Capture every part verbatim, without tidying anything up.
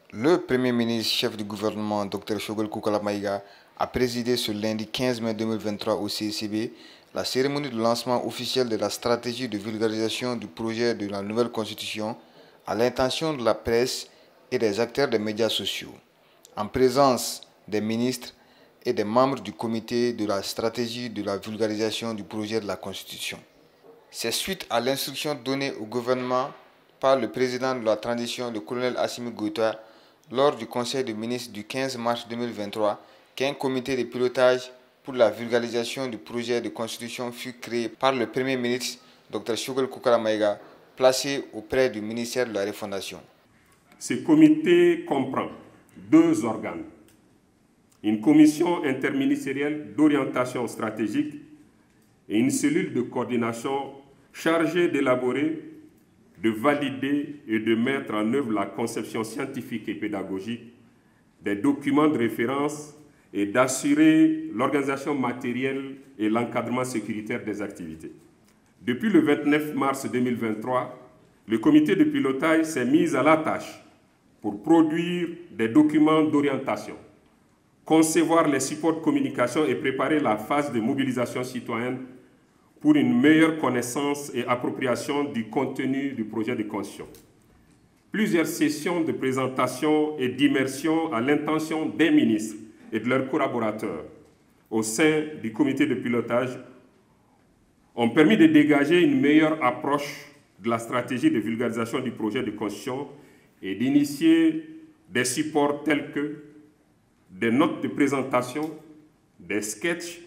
Le Premier ministre, chef du gouvernement, Dr Choguel Koukala Maïga, a présidé ce lundi quinze mai deux mille vingt-trois au C C B la cérémonie de lancement officiel de la stratégie de vulgarisation du projet de la nouvelle constitution à l'intention de la presse et des acteurs des médias sociaux, en présence des ministres et des membres du comité de la stratégie de la vulgarisation du projet de la constitution. C'est suite à l'instruction donnée au gouvernement par le président de la transition, le colonel Assimi Goïta, lors du conseil des ministres du quinze mars deux mille vingt-trois, qu'un comité de pilotage pour la vulgarisation du projet de constitution fut créé par le Premier ministre, Dr Choguel Koukala Maïga, placé auprès du ministère de la Refondation. Ce comité comprend deux organes, une commission interministérielle d'orientation stratégique et une cellule de coordination chargée d'élaborer, de valider et de mettre en œuvre la conception scientifique et pédagogique des documents de référence et d'assurer l'organisation matérielle et l'encadrement sécuritaire des activités. Depuis le vingt-neuf mars deux mille vingt-trois, le comité de pilotage s'est mis à la tâche pour produire des documents d'orientation, concevoir les supports de communication et préparer la phase de mobilisation citoyenne pour une meilleure connaissance et appropriation du contenu du projet de constitution. Plusieurs sessions de présentation et d'immersion à l'intention des ministres et de leurs collaborateurs au sein du comité de pilotage ont permis de dégager une meilleure approche de la stratégie de vulgarisation du projet de constitution et d'initier des supports tels que des notes de présentation, des sketchs,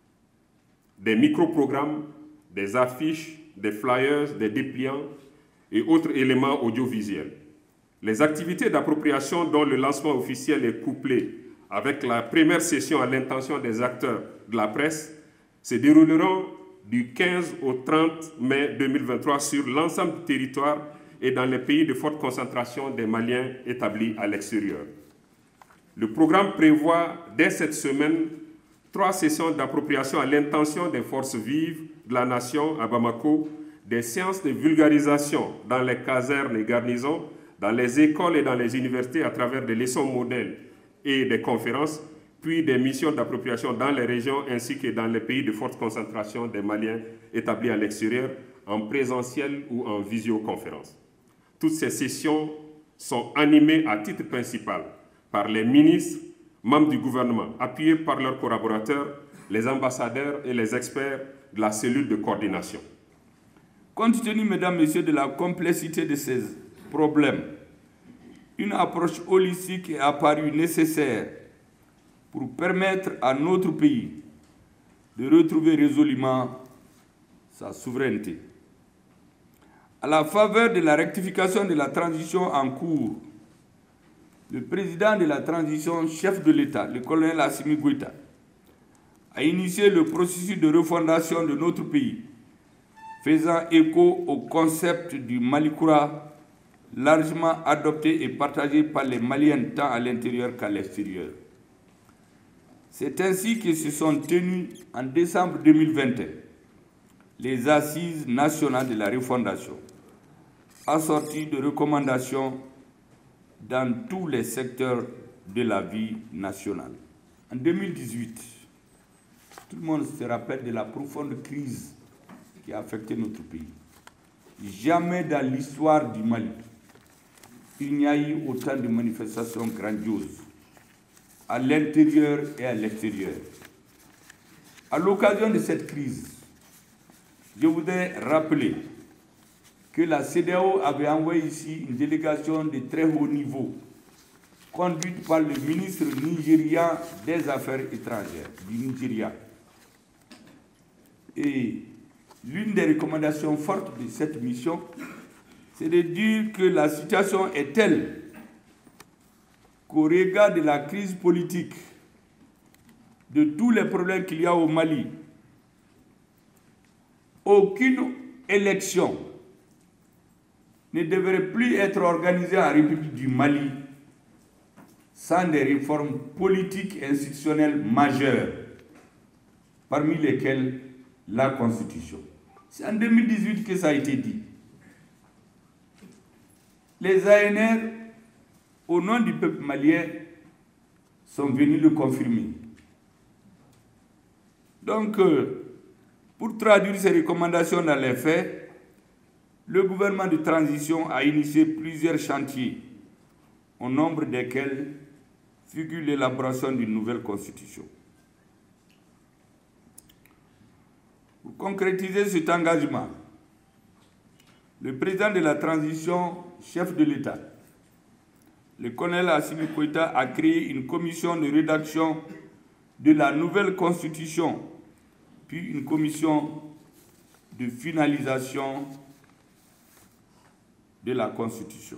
des micro-programmes, des affiches, des flyers, des dépliants et autres éléments audiovisuels. Les activités d'appropriation dont le lancement officiel est couplé avec la première session à l'intention des acteurs de la presse se dérouleront du quinze au trente mai deux mille vingt-trois sur l'ensemble du territoire et dans les pays de forte concentration des Maliens établis à l'extérieur. Le programme prévoit dès cette semaine trois sessions d'appropriation à l'intention des forces vives de la nation à Bamako, des séances de vulgarisation dans les casernes et garnisons, dans les écoles et dans les universités à travers des leçons modèles et des conférences, puis des missions d'appropriation dans les régions ainsi que dans les pays de forte concentration des Maliens établis à l'extérieur, en présentiel ou en visioconférence. Toutes ces sessions sont animées à titre principal par les ministres, membres du gouvernement, appuyés par leurs collaborateurs, les ambassadeurs et les experts de la cellule de coordination. Compte tenu, mesdames, messieurs, de la complexité de ces problèmes, une approche holistique est apparue nécessaire pour permettre à notre pays de retrouver résolument sa souveraineté. À la faveur de la rectification de la transition en cours, le président de la transition, chef de l'État, le colonel Assimi Goïta, a initié le processus de refondation de notre pays, faisant écho au concept du Malikoura, largement adopté et partagé par les Maliens tant à l'intérieur qu'à l'extérieur. C'est ainsi que se sont tenues en décembre deux mille vingt et un les assises nationales de la refondation, assorties de recommandations dans tous les secteurs de la vie nationale. En deux mille dix-huit, tout le monde se rappelle de la profonde crise qui a affecté notre pays. Jamais dans l'histoire du Mali, il n'y a eu autant de manifestations grandioses, à l'intérieur et à l'extérieur. À l'occasion de cette crise, je voudrais rappeler que la C E D E A O avait envoyé ici une délégation de très haut niveau, conduite par le ministre nigérian des Affaires étrangères du Nigeria. Et l'une des recommandations fortes de cette mission, c'est de dire que la situation est telle qu'au regard de la crise politique, de tous les problèmes qu'il y a au Mali, aucune élection ne devrait plus être organisée en République du Mali sans des réformes politiques et institutionnelles majeures, parmi lesquelles la Constitution. C'est en deux mille dix-huit que ça a été dit. Les A N R au nom du peuple malien, sont venus le confirmer. Donc, pour traduire ces recommandations dans les faits, le gouvernement de transition a initié plusieurs chantiers, au nombre desquels figure l'élaboration d'une nouvelle constitution. Pour concrétiser cet engagement, le président de la transition, chef de l'État, le colonel Assimi Goïta, a créé une commission de rédaction de la nouvelle constitution, puis une commission de finalisation de la constitution.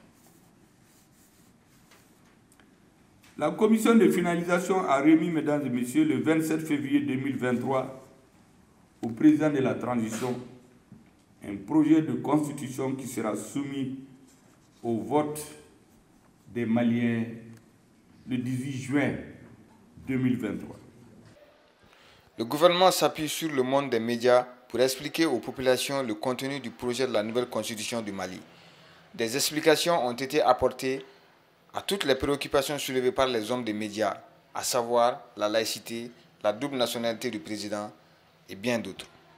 La commission de finalisation a remis, mesdames et messieurs, le vingt-sept février deux mille vingt-trois au président de la transition un projet de constitution qui sera soumis au vote des Maliens le dix-huit juin deux mille vingt-trois. Le gouvernement s'appuie sur le monde des médias pour expliquer aux populations le contenu du projet de la nouvelle constitution du Mali. Des explications ont été apportées à toutes les préoccupations soulevées par les hommes des médias, à savoir la laïcité, la double nationalité du président et bien d'autres.